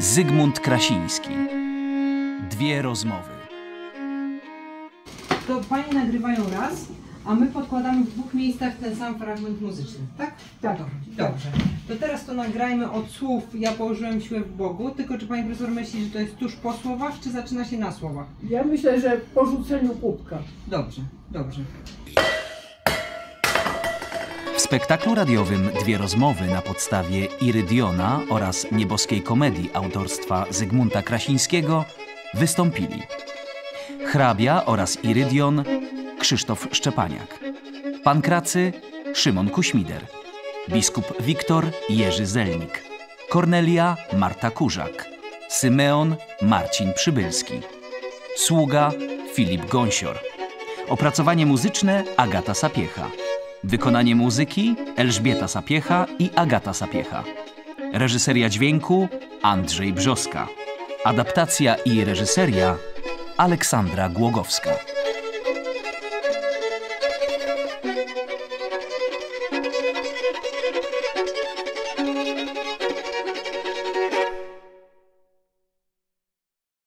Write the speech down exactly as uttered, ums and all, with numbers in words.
Zygmunt Krasiński. Dwie rozmowy. To Pani nagrywają raz, a my podkładamy w dwóch miejscach ten sam fragment muzyczny, tak? Tak. Dobrze. To teraz to nagrajmy od słów "Ja położyłem siłę w Bogu", tylko czy Pani Profesor myśli, że to jest tuż po słowach, czy zaczyna się na słowach? Ja myślę, że po rzuceniu kubka. Dobrze, dobrze. W spektaklu radiowym Dwie rozmowy na podstawie Irydiona oraz Nieboskiej komedii autorstwa Zygmunta Krasińskiego wystąpili hrabia oraz Irydion Krzysztof Szczepaniak, pankracy Szymon Kuśmider, biskup Wiktor Jerzy Zelnik, Kornelia Marta Kurzak, Symeon Marcin Przybylski, sługa Filip Gąsior, opracowanie muzyczne Agata Sapiecha, wykonanie muzyki Elżbieta Sapiecha i Agata Sapiecha, reżyseria dźwięku Andrzej Brzoska, adaptacja i reżyseria Aleksandra Głogowska.